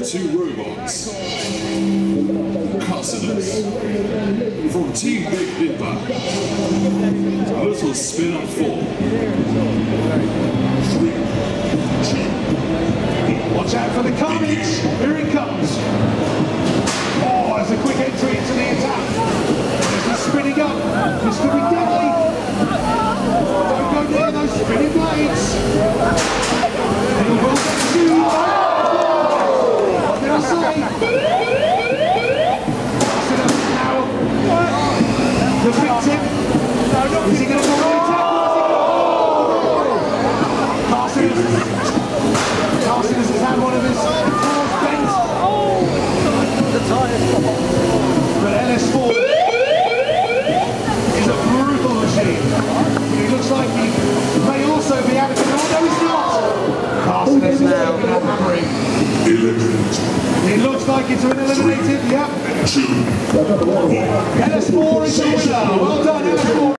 with 2 robots. Carcinus from Team Big Dipper. A little spin at 4. 3, 2, 1. Watch out for the carnage. Here it comes. Oh, there's a quick entry into the attack. He's spinning up. This could be deadly. Don't go near those spinning blades. He will get you. What did I say? Now, the victim. Is he going to go on the attack? Carcinus has had one of his claws bent. But LS4 is a brutal machine. He looks like he may also be out of control. No, he's not. Carcinus is taking out the ring. It looks like it's been eliminated. Yep. 2, 1. LS4 is the winner. Well done, LS4.